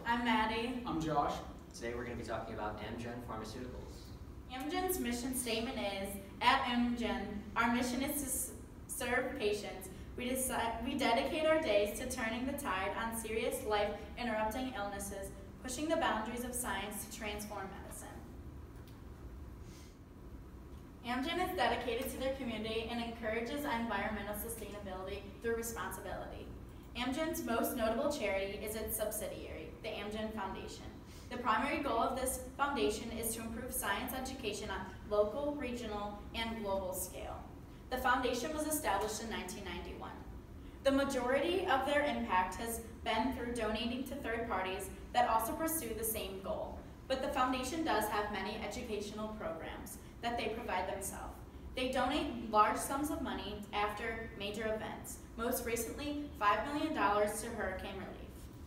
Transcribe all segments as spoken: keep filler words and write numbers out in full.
I'm Maddie. I'm Josh. Today we're going to be talking about Amgen Pharmaceuticals. Amgen's mission statement is, at Amgen, our mission is to s serve patients. We, decide, we dedicate our days to turning the tide on serious life-interrupting illnesses, pushing the boundaries of science to transform medicine. Amgen is dedicated to their community and encourages environmental sustainability through responsibility. Amgen's most notable charity is its subsidiary, the Amgen Foundation. The primary goal of this foundation is to improve science education on local, regional, and global scale. The foundation was established in nineteen ninety-one. The majority of their impact has been through donating to third parties that also pursue the same goal, but the foundation does have many educational programs that they provide themselves. They donate large sums of money after major events, most recently five million dollars to hurricane relief.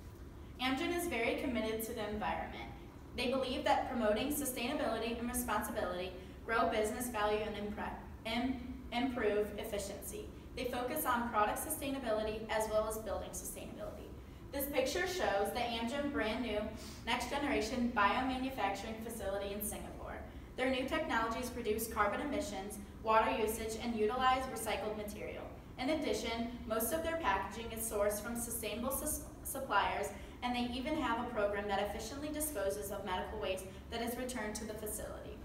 Amgen is very committed to the environment. They believe that promoting sustainability and responsibility grow business value and improve efficiency. They focus on product sustainability as well as building sustainability. This picture shows the Amgen brand new next generation biomanufacturing facility in Singapore. Their new technologies reduce carbon emissions, water usage, and utilize recycled material. In addition, most of their packaging is sourced from sustainable su suppliers, and they even have a program that efficiently disposes of medical waste that is returned to the facility.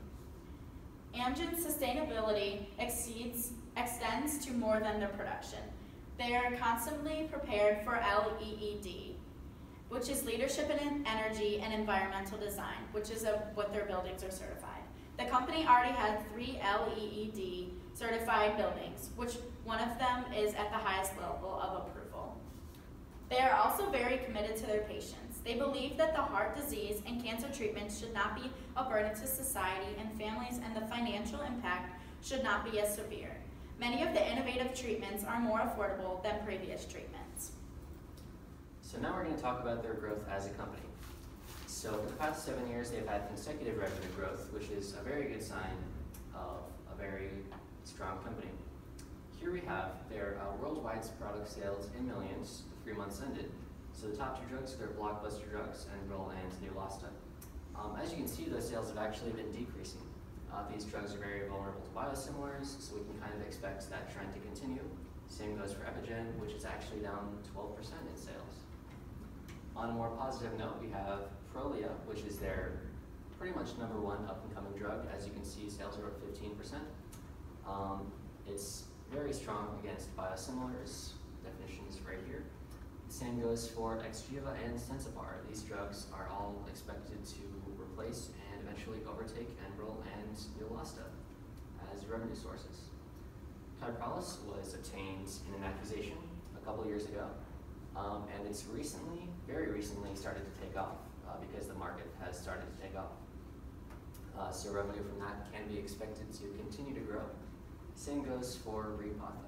Amgen's sustainability exceeds, extends to more than their production. They are constantly prepared for L E E D, which is Leadership in Energy and Environmental Design, which is a, what their buildings are certified. The company already had three L E E D certified buildings, which one of them is at the highest level of approval. They are also very committed to their patients. They believe that the heart disease and cancer treatments should not be a burden to society and families, and the financial impact should not be as severe. Many of the innovative treatments are more affordable than previous treatments. So now we're going to talk about their growth as a company. So for the past seven years, they've had consecutive revenue growth, which is a very good sign of a very strong company. Here we have their uh, worldwide product sales in millions, the three months ended. So the top two drugs are blockbuster drugs, Enbrel and Neulasta. Um, as you can see, those sales have actually been decreasing. Uh, these drugs are very vulnerable to biosimilars, so we can kind of expect that trend to continue. Same goes for Epigen, which is actually down twelve percent in sales. On a more positive note, we have Prolia, which is their pretty much number one up-and-coming drug. As you can see, sales are up fifteen percent. Um, it's very strong against biosimilars, definitions right here. The same goes for Xgeva and Sensipar. These drugs are all expected to replace and eventually overtake Enbrel and Neulasta as revenue sources. Kyprolis was obtained in an accusation a couple years ago, um, and it's recently, very recently, started to take off uh, because the market has started to take off. Uh, so revenue from that can be expected to continue to grow. Same goes for Repatha.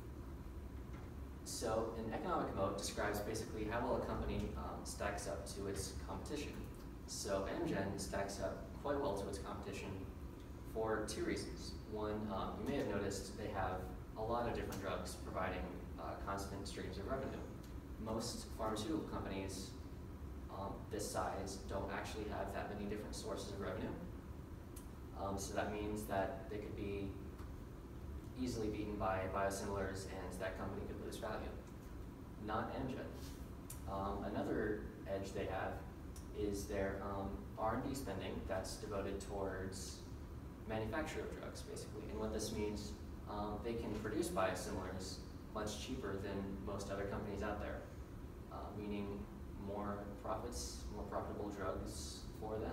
So an economic moat describes basically how well a company um, stacks up to its competition. So Amgen stacks up quite well to its competition for two reasons. One, um, you may have noticed they have a lot of different drugs providing uh, constant streams of revenue. Most pharmaceutical companies um, this size don't actually have that many different sources of revenue. Um, so that means that they could be easily beaten by biosimilars and that company could lose value. Not Amgen. Um, another edge they have is their um, R and D spending that's devoted towards manufacture of drugs, basically. And what this means, um, they can produce biosimilars much cheaper than most other companies out there, uh, meaning more profits, more profitable drugs for them.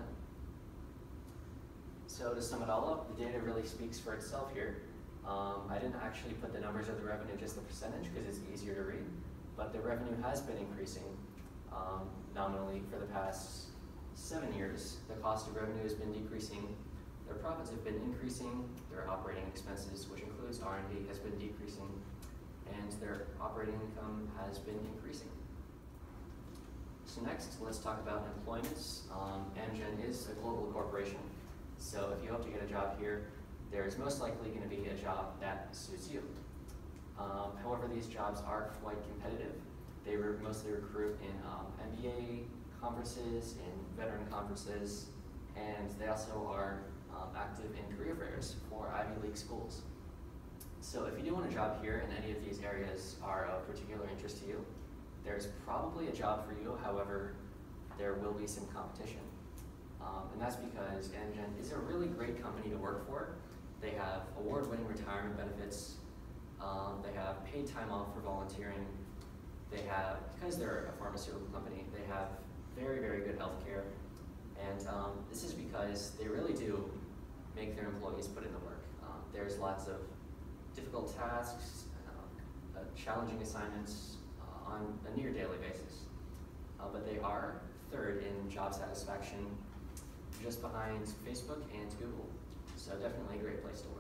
So to sum it all up, the data really speaks for itself here. Um, I didn't actually put the numbers of the revenue, just the percentage, because it's easier to read. But the revenue has been increasing um, nominally for the past seven years. The cost of revenue has been decreasing. Their profits have been increasing. Their operating expenses, which includes R and D, has been decreasing. And their operating income has been increasing. So next, let's talk about employment. Um, Amgen is a global corporation. So if you hope to get a job here, there's most likely going to be a job that suits you. Um, however, these jobs are quite competitive. They re mostly recruit in um, M B A conferences, in veteran conferences, and they also are um, active in career fairs for Ivy League schools. So if you do want a job here and any of these areas are of particular interest to you, there's probably a job for you. However, there will be some competition. Um, and that's because Amgen is a really great company to work for. They have award-winning retirement benefits. Um, they have paid time off for volunteering. They have, because they're a pharmaceutical company, they have very, very good health care. And um, this is because they really do make their employees put in the work. Um, there's lots of difficult tasks, uh, uh, challenging assignments uh, on a near daily basis. Uh, but they are third in job satisfaction, just behind Facebook and Google. So definitely a great place to work.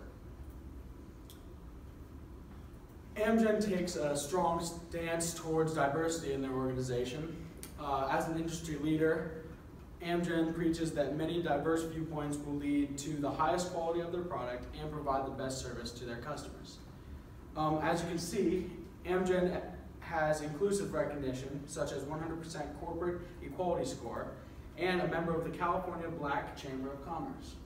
Amgen takes a strong stance towards diversity in their organization. Uh, as an industry leader, Amgen preaches that many diverse viewpoints will lead to the highest quality of their product and provide the best service to their customers. Um, as you can see, Amgen has inclusive recognition, such as one hundred percent corporate equality score, and a member of the California Black Chamber of Commerce.